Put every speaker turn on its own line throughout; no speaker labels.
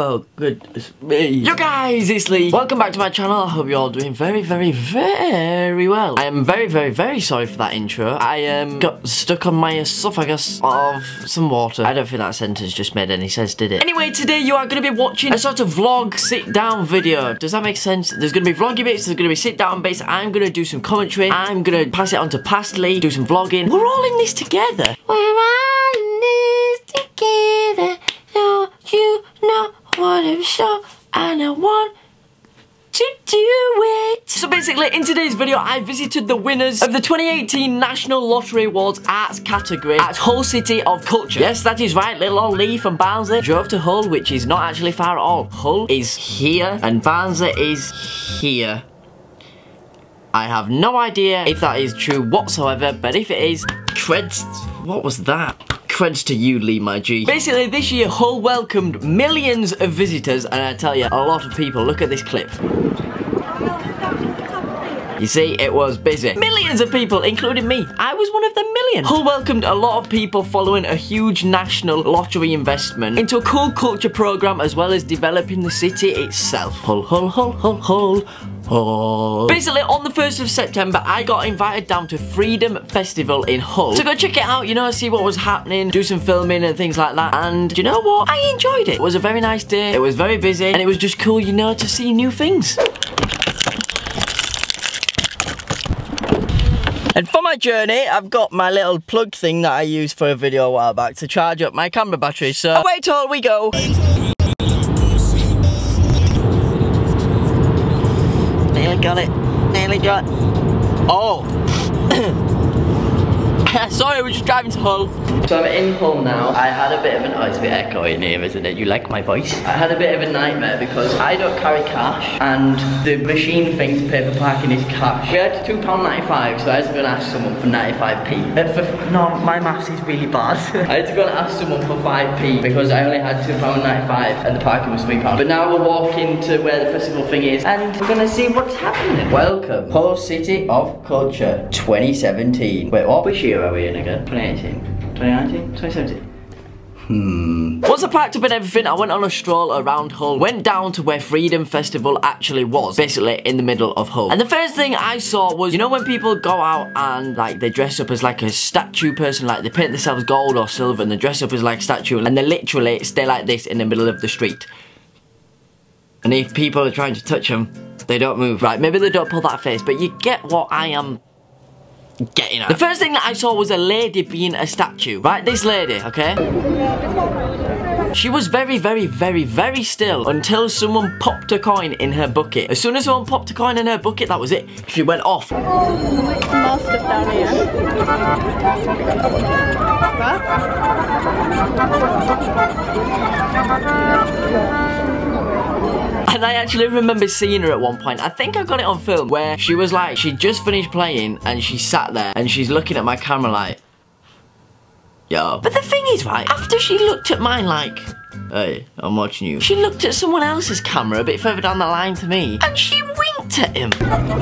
Oh, goodness me. Yo guys, it's Lee. Welcome back to my channel. I hope you're all doing very, very, very well. I am very, very, very sorry for that intro. I got stuck on my esophagus of some water. I don't think that sentence just made any sense, did it? Anyway, today you are going to be watching a sort of vlog sit-down video. Does that make sense? There's going to be vloggy bits, there's going to be sit-down bits. I'm going to do some commentary. I'm going to pass it on to past Lee, do some vlogging. We're all in this together. We're all in this together. No, you know what I'm sure, and I want to do it. So basically, in today's video, I visited the winners of the 2018 National Lottery Awards Arts category at Hull City of Culture. Yes, that is right, little old Lee from Barnsley drove to Hull, which is not actually far at all. Hull is here, and Barnsley is here. I have no idea if that is true whatsoever, but if it is, creds. What was that? Creds to you, Lee, my G. Basically, this year, Hull welcomed millions of visitors, and I tell you, a lot of people. Look at this clip. You see, it was busy. Millions of people, including me. I was one of the million. Hull welcomed a lot of people following a huge national lottery investment into a cool culture program, as well as developing the city itself. Hull, Hull, Hull, Hull, Hull. Oh. Basically, on the 1st of September, I got invited down to Freedom Festival in Hull to go check it out, you know, see what was happening, do some filming and things like that. And do you know what? I enjoyed it. It was a very nice day. It was very busy, and it was just cool, you know, to see new things. And for my journey, I've got my little plug thing that I used for a video a while back to charge up my camera battery. So away till we go. Nearly got it. Nearly got it. Oh. Sorry, we're just driving to Hull. So I'm in Hull now. I had a bit of an... Oh, it's a bit echoey in here, isn't it? You like my voice? I had a bit of a nightmare because I don't carry cash, and the machine thing to pay for parking is cash. We had £2.95, so I had to go and ask someone for 95p. No, my maths is really bad. I had to go and ask someone for 5p because I only had £2.95 and the parking was £3. But now we're walking to where the festival thing is, and we're gonna see what's happening. Welcome, Hull City of Culture 2017. Wait, what? Which year are we in again? 2018? 2019? 2017? Once I packed up and everything, I went on a stroll around Hull, went down to where Freedom Festival actually was, basically in the middle of Hull. And the first thing I saw was, you know when people go out and like they dress up as like a statue person, like they paint themselves gold or silver and they dress up as like a statue, and they literally stay like this in the middle of the street. And if people are trying to touch them, they don't move. Right, maybe they don't pull that face, but you get what I am getting at. The first thing that I saw was a lady being a statue. Right, this lady, okay? She was very, very, very, very still until someone popped a coin in her bucket. As soon as someone popped a coin in her bucket, that was it. She went off.
More stuff down here.
And I actually remember seeing her at one point. I think I got it on film where she was like, she just finished playing and she sat there and she's looking at my camera like, yo. But the thing is, right, after she looked at mine like, hey, I'm watching you, she looked at someone else's camera a bit further down the line to me and she winked at him.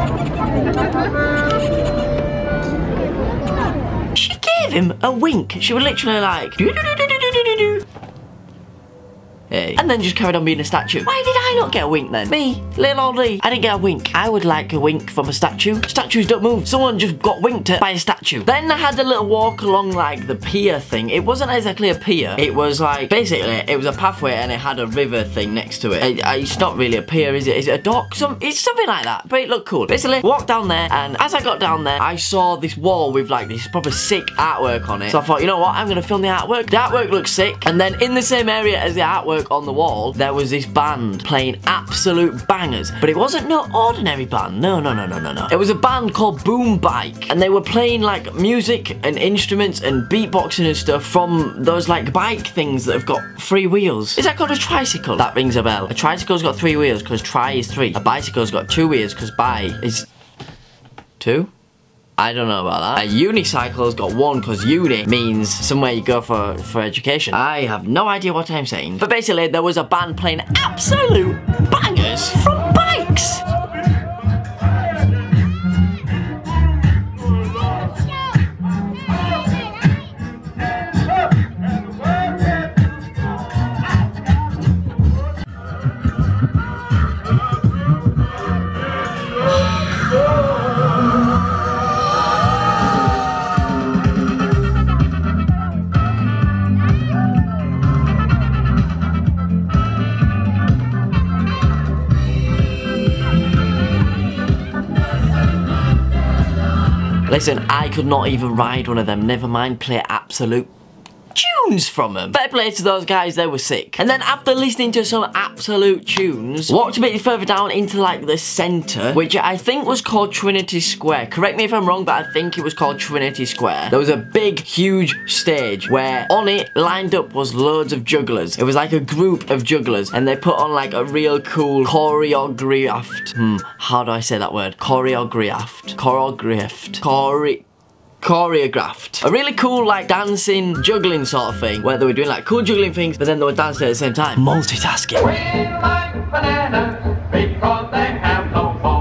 She gave him a wink. She was literally like, do-do-do-do-do-do-do-do. Hey. And then just carried on being a statue. Why did I not get a wink then? Me, little old Lee, I didn't get a wink. I would like a wink from a statue. Statues don't move. Someone just got winked at by a statue. Then I had a little walk along like the pier thing. It wasn't exactly a pier. It was like, basically, it was a pathway and it had a river thing next to it. It's not really a pier, is it? Is it a dock? It's something like that, but it looked cool. Basically, walked down there, and as I got down there, I saw this wall with like this proper sick artwork on it. So I thought, you know what? I'm gonna film the artwork. The artwork looks sick. And then in the same area as the artwork on the wall, there was this band playing absolute bangers, but it wasn't no ordinary band. No. It was a band called Boom Bike, and they were playing like music and instruments and beatboxing and stuff from those like bike things that have got 3 wheels. Is that called a tricycle? That rings a bell. A tricycle's got 3 wheels because tri is 3. A bicycle's got 2 wheels because bi is 2. I don't know about that. A unicycle's got 1 because uni means somewhere you go for education. I have no idea what I'm saying. But basically, there was a band playing absolute bangers from bikes. Listen, I could not even ride one of them, never mind play absolute tunes from them. Fair play to those guys, they were sick. And then after listening to some absolute tunes, walked a bit further down into like the centre, which I think was called Trinity Square. Correct me if I'm wrong, but I think it was called Trinity Square. There was a big, huge stage where on it lined up was loads of jugglers. It was like a group of jugglers, and they put on like a real cool choreographed. How do I say that word? Choreographed. A really cool like dancing juggling sort of thing where they were doing like cool juggling things but then they were dancing at the same time. Multitasking.
We like bananas because they have no bone.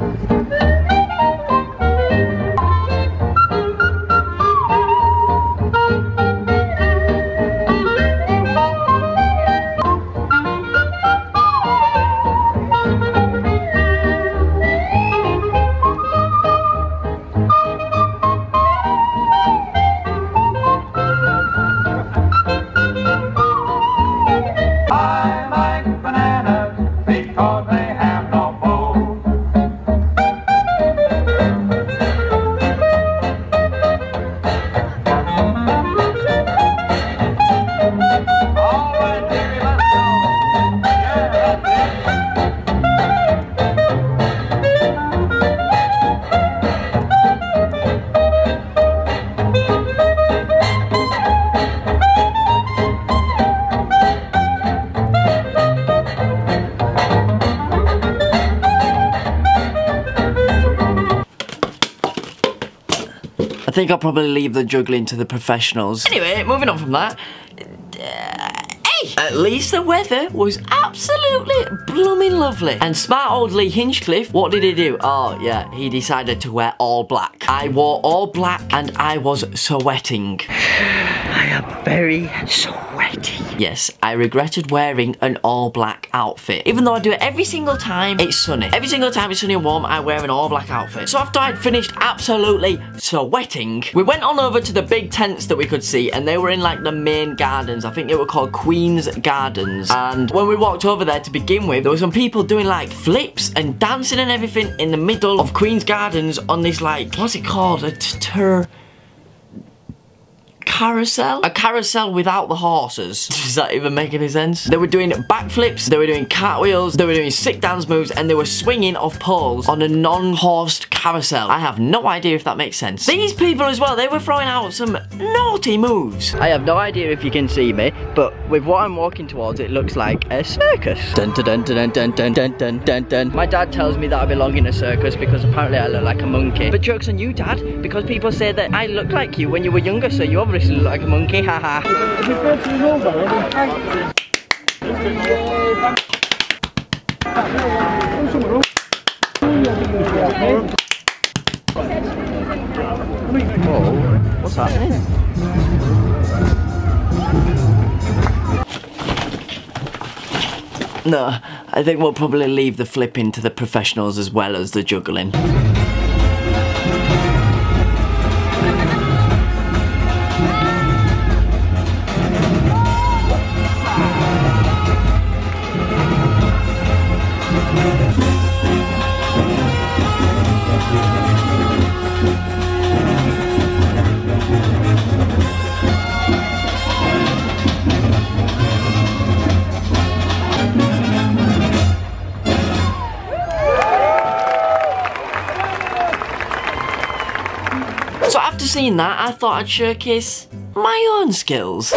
I think I'll probably leave the juggling to the professionals. Anyway, moving on from that. At least the weather was absolutely blooming lovely. And smart old Lee Hinchcliffe, what did he do? Oh, yeah, he decided to wear all black. I wore all black and I was sweating. I am very sweaty. Yes, I regretted wearing an all black outfit. Even though I do it every single time it's sunny. Every single time it's sunny and warm, I wear an all black outfit. So after I'd finished absolutely sweating, we went on over to the big tents that we could see, and they were in like the main gardens. I think they were called Queen's Gardens. And when we walked over there to begin with, there were some people doing like flips and dancing and everything in the middle of Queen's Gardens on this like, what's it called? Carousel? A carousel without the horses. Does that even make any sense? They were doing backflips, they were doing cartwheels, they were doing sick dance moves, and they were swinging off poles on a non-horsed carousel. I have no idea if that makes sense. These people as well, they were throwing out some naughty moves. I have no idea if you can see me, but with what I'm walking towards, it looks like a circus. Dun dun dun dun dun dun dun dun dun dun. My dad tells me that I belong in a circus because apparently I look like a monkey. But joke's on you, Dad, because people say that I look like you when you were younger, so you obviously look like a monkey, haha. Whoa, what's happening? No, I think we'll probably leave the flipping to the professionals as well as the juggling. So after seeing that, I thought I'd showcase my own skills.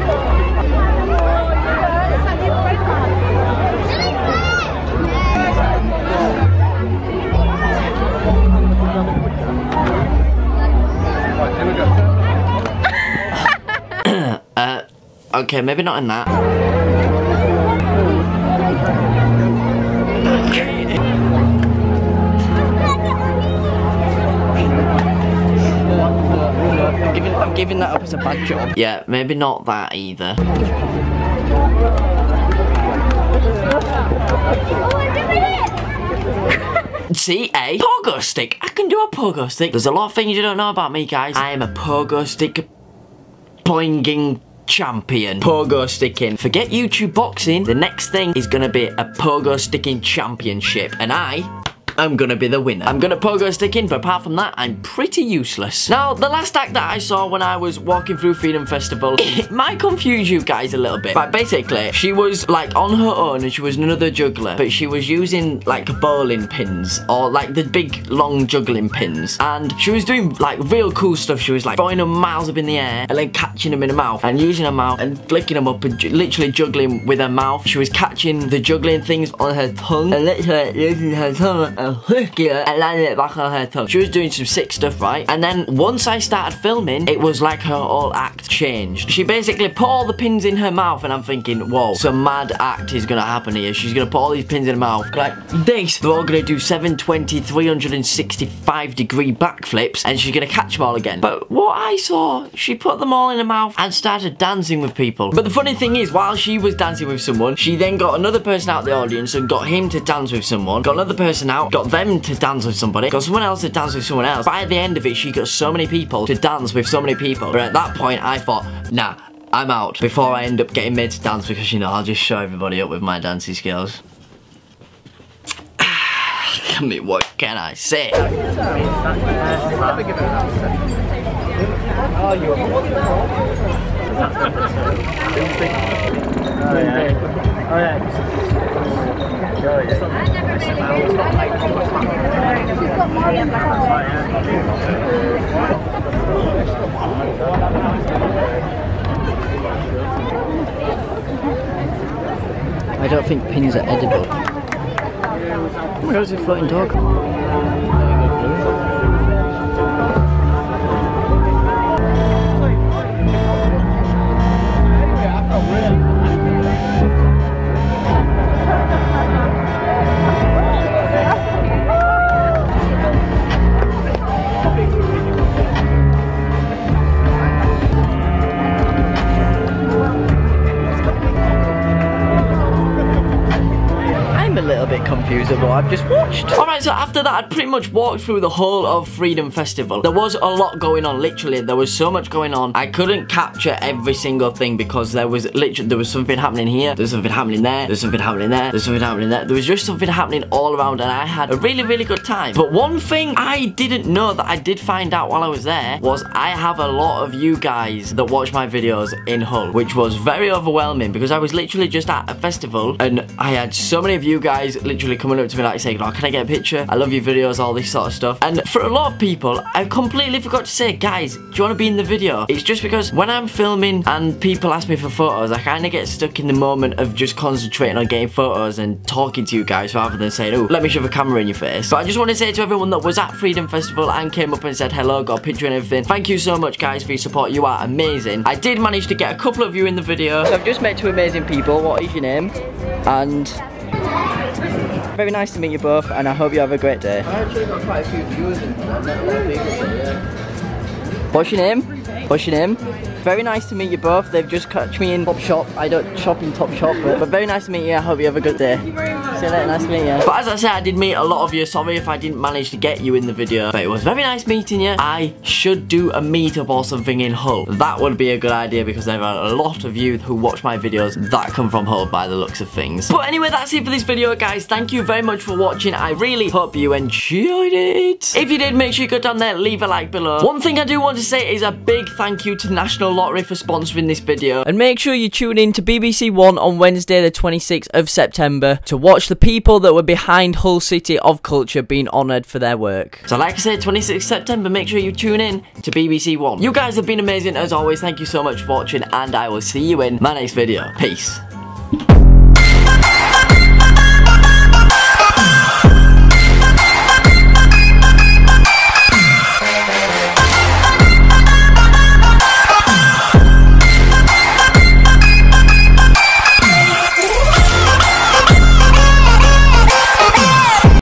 Okay, maybe not in that. I'm giving that up as a bad job. Yeah, maybe not that either. See, a pogo stick. I can do a pogo stick. There's a lot of things you don't know about me, guys. I am a pogo stick poinging champion. Pogo sticking. Forget YouTube boxing. The next thing is gonna be a pogo sticking championship, and I I'm gonna be the winner. I'm gonna pogo stick in, but apart from that, I'm pretty useless. Now, the last act that I saw when I was walking through Freedom Festival, it might confuse you guys a little bit. But basically, she was like on her own and she was another juggler, but she was using like bowling pins or like the big long juggling pins. And she was doing like real cool stuff. She was like throwing them miles up in the air and then catching them in her mouth and using her mouth and flicking them up and literally juggling with her mouth. She was catching the juggling things on her tongue and literally using her tongue and flicking it and landing it back on her tongue. She was doing some sick stuff, right? And then once I started filming, it was like her whole act changed. She basically put all the pins in her mouth and I'm thinking, whoa, some mad act is gonna happen here. She's gonna put all these pins in her mouth like this. They're all gonna do 720, 365 degree backflips and she's gonna catch them all again. But what I saw, she put them all in her mouth and started dancing with people. But the funny thing is, while she was dancing with someone, she then got another person out of the audience and got him to dance with someone, got another person out, got them to dance with somebody, got someone else to dance with someone else. By the end of it, she got so many people to dance with so many people. But at that point, I thought, nah, I'm out before I end up getting made to dance because, you know, I'll just show everybody up with my dancing skills. I mean, what can I say? I don't think pins are edible. Oh my god, it's a floating dog. Confused about what I've just watched. Alright, so after that, I'd pretty much walked through the whole of Freedom Festival. There was a lot going on, literally. There was so much going on. I couldn't capture every single thing because there was something happening here, there's something happening there, there's something happening there, there's something happening there. There was just something happening all around and I had a really, really good time. But one thing I didn't know that I did find out while I was there was I have a lot of you guys that watch my videos in Hull, which was very overwhelming because I was literally just at a festival and I had so many of you guys literally coming up to me like saying, oh, can I get a picture? I love your videos, all this sort of stuff. And for a lot of people, I completely forgot to say, guys, do you want to be in the video? It's just because when I'm filming and people ask me for photos, I kind of get stuck in the moment of just concentrating on getting photos and talking to you guys rather than saying, oh, let me shove a camera in your face. But I just want to say to everyone that was at Freedom Festival and came up and said hello, got a picture and everything, thank you so much, guys, for your support. You are amazing. I did manage to get a couple of you in the video. So I've just met two amazing people. What is your name? And very nice to meet you both, and I hope you have a great day. I actually got quite a few viewers in there. What's your name? What's your name? Very nice to meet you both. They've just catch me in Top Shop. I don't shop in Top Shop, but very nice to meet you. I hope you have a good day. See you later, nice to meet you. But as I said, I did meet a lot of you. Sorry if I didn't manage to get you in the video, but it was very nice meeting you. I should do a meetup or something in Hull. That would be a good idea because there are a lot of you who watch my videos that come from Hull by the looks of things. But anyway, that's it for this video, guys. Thank you very much for watching. I really hope you enjoyed it. If you did, make sure you go down there, leave a like below. One thing I do want to say is a big thank you to National Lottery for sponsoring this video. And make sure you tune in to BBC One on Wednesday the 26th of September to watch the people that were behind Hull City of Culture being honoured for their work. So like I said, 26th September, make sure you tune in to BBC One. You guys have been amazing as always. Thank you so much for watching and I will see you in my next video. Peace.